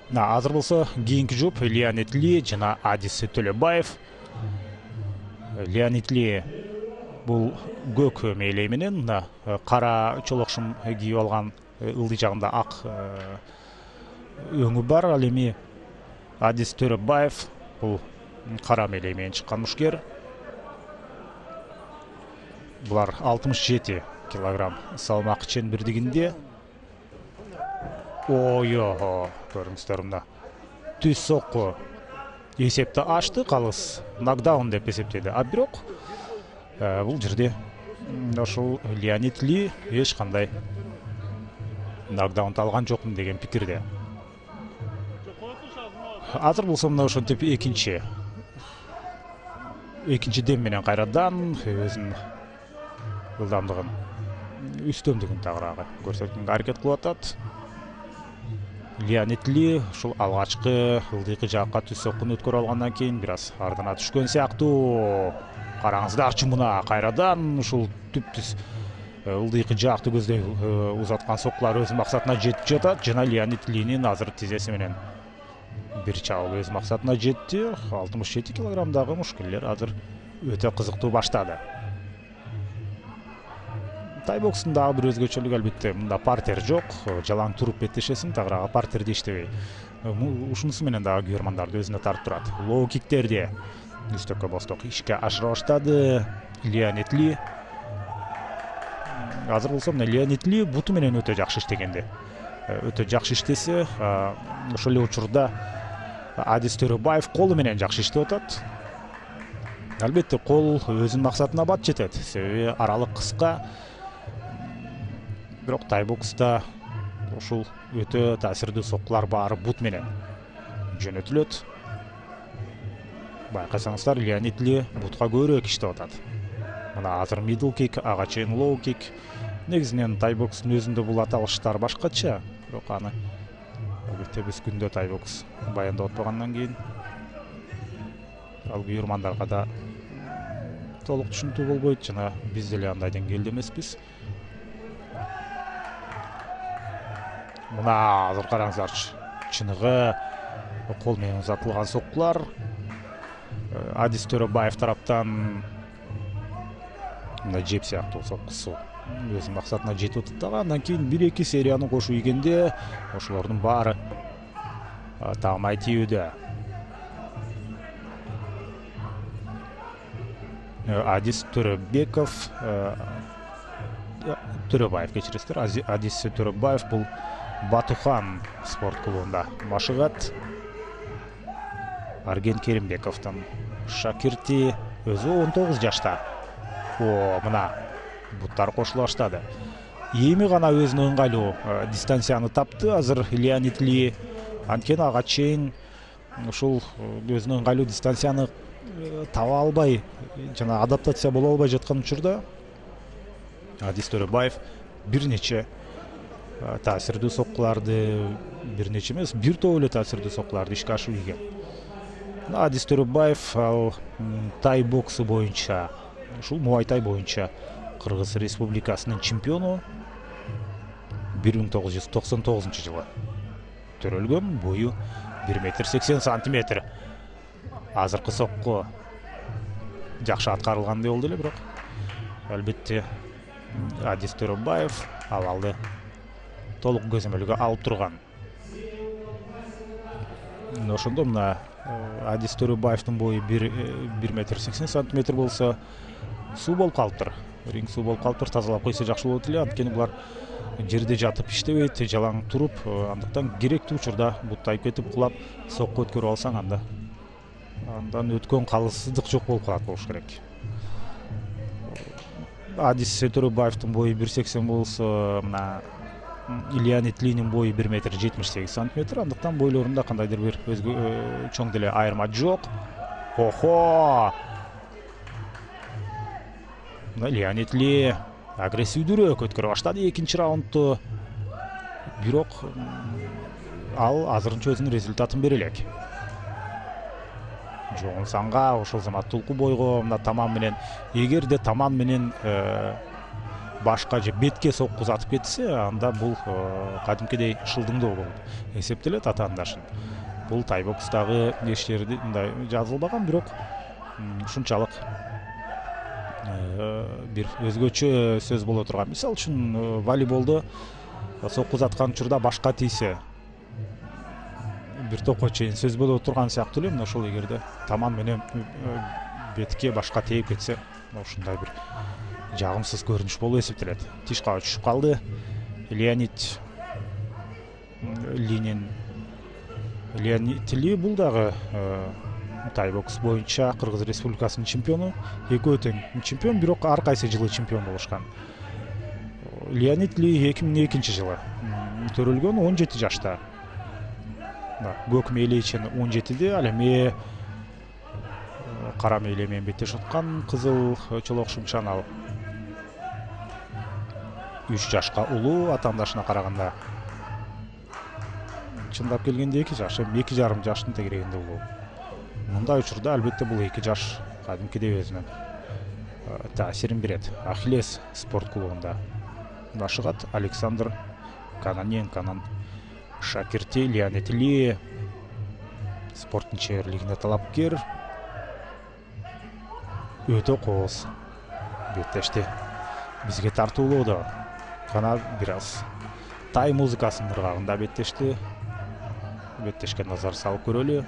Азыр болсо кийинки жоп Леонид Ли жана Адис Төлөбаев. Леонид Ли бул көк мээлей менен кара чолокшум кийип алган, ылдый жагында ак өңү бар. Ал эми Адис Төлөбаев бул кара мээлей менен чыккан мушкер. Булар 67 килограмм салмак ченбирдигинде. Ой, көрүңүздөр мына түз сокку эсепти ачты, калыс нокдаун деп эсептеди. А бирок бул жерде ошол Леонид Ли эч кандай нокдаун алган жокмун деген пикирде. Азыр болсо мына ошентип экинчи дем менен кайрадан өзүнүн ылдамдыгын, үстөмдүгүн тагыраагы көрсөткөнгө аракет кылып атат. Леонид Ли ушул алгачкы ылдыйкы жакка түз соккуну өткөрүп алгандан кийин бир аз ардына түшкөн сыяктуу. Караңыздарчы, мына кайрадан ушул түптүз ылдыйкы жакты көздөй узаткан соккулар өз максатына жетип жатат. Жана Леонид Линин азыр тизеси менен бир чабып өз максатына жетти. 67 килограммдагы мушкерлер азыр өтө кызыктуу баштады. Тай бокстун дагы бир өзгөчөлүгү албетте мында партер жок. Жалаң туруп беттешесиң, тагыраагы партерде иштебей. Ушунусу менен дагы күйөрмандарды өзүнө тартып турат. Лоу киктерди үстөккө босток ишке ашыра баштады Леонид Ли. Азыр болсо мына Леонид Ли буту менен өтө жакшы иштегенди. Өтө жакшы иштесе, ошол эле учурда Адис Төлөбаев колу менен жакшы иштеп атат. Албетте кол өзүнүн максатына бат жетет, себеби аралык кыска. Бирок тай бокста ушул өтө таасирдүү соккулар баары бут менен жөнөтүлөт. Байкасаңыздар, Леонид Ли бутка көбүрөөк иштеп атат. Мына азыр middle kick, ага чейин low kick. Негизинен тай бокстун өзүндө бул аталыштар башкача, бирок аны албетте биз күндө тай бокс баяндап отпагандан кийин ал күйөрмандарга да толук түшүнүктүү болбойт, жана биз деле андай деңгээлде эмеспиз. Мына азыр караңыздарчы, чыныгы кол менен узатылган соккулар. Адис Төлөбаев тараптан мына жеп сыяктуу соккусу өзүнүн максатына жетип атат дагы. Андан кийин 1-2 серияны кошуп ийгенде ошолордун баары таамай тийүүдө. Адис Төлөбаев, кечиресиздер. Адис Төлөбаев бул Батухан спорт клубунда машыгат. Арген Керимбековдун шакирти, өзү 19 жашта. Мына буттар кошула баштады. Эми гана өзүнө ыңгайлуу дистанцияны тапты азыр Леонид Ли. Анткени ага чейин ушул өзүнө ыңгайлуу дистанцияны таба албай жана адаптация боло албай жаткан учурда Адис Төлөбаев бир нече таасирдүү соккуларды, бир нече эмес, бир топ эле таасирдүү соккуларды ишке ашырып ийген. Адис Төлөбаев ал тай боксу боюнча, ушул Муай Тай боюнча Кыргыз Республикасынын чемпиону. 1999 жылы төрөлгөн, бою 1,80 метр. Азыркы сокку жакшы аткарылгандай болду эле, бирок албетте Адис Төлөбаев абалды толук көзөмөлгө алып турган. Ошондо мына Адис Төлөбаевдин бою 1,80 метр болсо суу болуп калыптыр. Ринг суу болуп калыптыр, тазалап койсо жакшы болот эле. Анткени булар жерде жатып иштебейт, жалаң туруп, андыктан керектүү учурда бут тайып кетип кулап сокку өткөрүп алсаң андан өткөн калыссыздык жок болуп калат болуш керек. Адис Төлөбаевдин бою 1,80 болсо, мына Леонид Линин бою 1,78 метр. Андыктан бойлорунда кандайдыр бир өзгө чоң деле айырма жок. Леонид Ли агрессивдүүрөөк өткөрүп баштады экинчи раундту. Бирок ал азырынча өзүнүн результатын бере элек. Жоон санга ошол замат тулку бойго мына таман менен, эгерде таман менен башка же бетке соккузатып кетсе, анда бул кадимкидей шылдыңдоо болуп эсептелет атаандашын. Бул тайбокстагы ештерде мындай жазылбаган, бирок ушунчалык бир өзгөчө сөз боло турган. Мисалы үчүн волейболдо соккузаткан учурда башка тийсе бир топко чейин сөз боло турган сыяктуу эле. Мына ошол эгерде таман менен бетке башка тээп кетсе, ушундай бир жагымсыз көрүнүш болуп эсептелет. Тишка учуп калды Леонид Ли бул дагы тайбокс боюнча Кыргыз Республикасынын чемпиону. Экөө тең чемпион, бирок ар кайсы жылы чемпион болушкан. Леонид Ли 2002 жылы төрөлгөн, 17 жашта. Көк мээлечен 17де, ал эми кара мээле менен беттеш аткан кызыл чолок шымчан ал 3 жашка улуу атаандашына караганда. Чындап келгенде 2 жаш, 2,5 жаштын тегерегинде улуу. Мындай учурда албетте бул 2 жаш кадимкидей өзүнүн таасирин берет. Ахиллес спорт клубунда башыгат Александр Каноненконун шакирти Леонид Ли, спорттун чеберлигине талапкер, өтө кооз беттешти. Бизге тартуулоодо гана бир аз тай музыкасынын ыргагында беттешти. Беттешке назар салып көрөлү.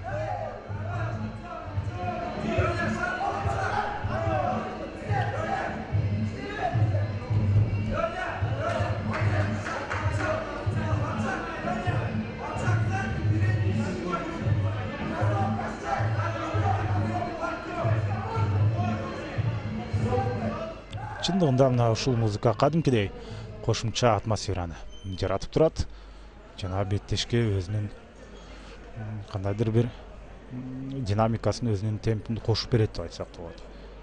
Чындыгында мына ушул музыка кадимкидей кошумча атмосфераны жаратып турат. Жана беттешке өзүнүн кандайдыр бир динамикасын, өзүнүн темпин кошуп берет деп айтсак болот.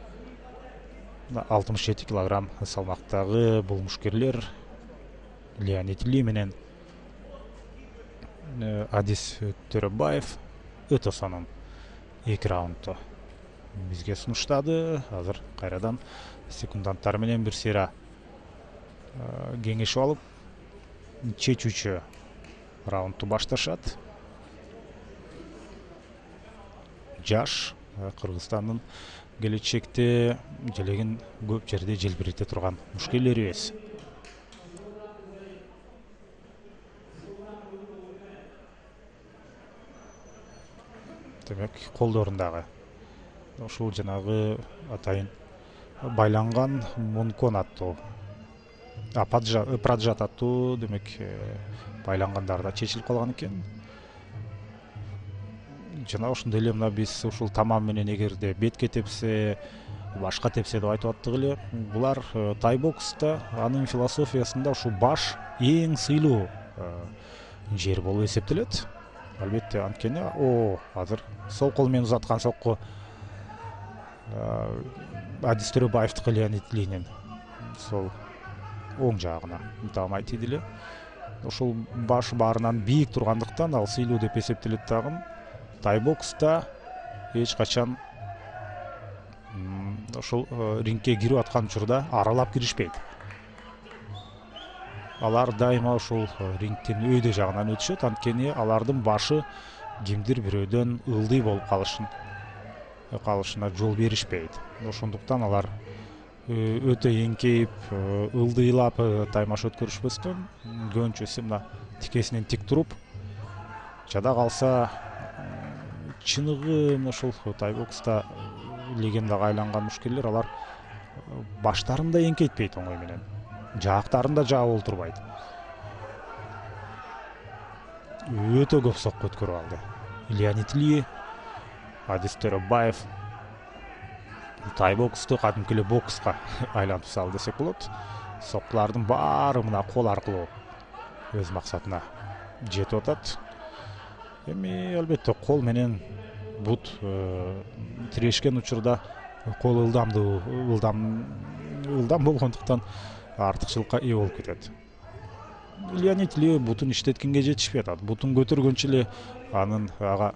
67 килограмм салмактагы бул мушкерлер Леонид Ли менен Адис Төрөбаев өтө сонун 2 раундду бизге сунуштады. Азыр кайрадан секунданттар менен бир сыйра кеңешип алып, чечүүчү раундду башташат. Жаш Кыргызстандын келечекте желегин көп жерде желбирете турган мушкерлерибиз. Демек, колдорундагы ушул жанагы атайын байланган мункон аттуу, праджат аттуу, демек байлангандар да чечилип калган экен. Жана ошондой эле мына биз ушул тамам менен эгерде бетке тепсе, башка тепсе деп айтып аттык эле. Булар тайбокста, анын философиясында ушул баш эң сыйлуу жер болуп эсептелет. Албетте, анткени азыр сол кол менен узаткан сокку Адис Төрөбаевдики Леонид Линин сол оң жагына тамай тийди эле. Ошол баш баарынан бийик тургандыктан ал сыйлуу деп эсептелет дагы. Тайбокста эч качан ошол рингке кирип аткан учурда аралап киришпейт. Алар дайыма ошол рингтин өйдө жагынан өтүшөт, анткени алардын башы кимдир бирөөдөн ылдый болуп калышына жол беришпейт. Ошондуктан алар өтө эңкейип, ылдыйлап таймаш өткөрүшпөстөн көбүнчөсү мына тикесинен тик туруп, жада калса чыныгы ошол тайбокста легендага айланган мушкерлер, алар баштарын да эңкейтпейт оңой менен, жаактарын да жаап олтурбайт. Өтө көп сокку өткөрүп алды. Леонид Ли, Адис Төрөбаев тайбоксту кадимки эле бокска айлантып салды десек болот. Соккулардын баары мына кол аркылуу өз максатына жетип атат. Эми албетте кол менен бут тирешкен учурда кол ылдам болгондуктан артыкчылыкка ээ болуп кетет. Леонид Ли бутун иштеткенге жетишпей атат. Бутун көтөргөнчө эле анын ага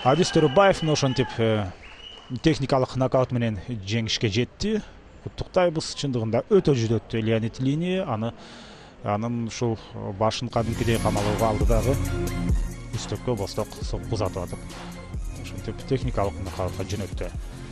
Адис Төрөбаев ошентип техникалык нокаут менен жеңишке жетти. Куттуктайбыз, чындыгында өтө жүдөттү Леонид Лини, анын ушул башын кадимкидей камалууга алды дагы үстөккө босток сокку узатып атып. Ошентип техникалык нокаутка жөнөттү.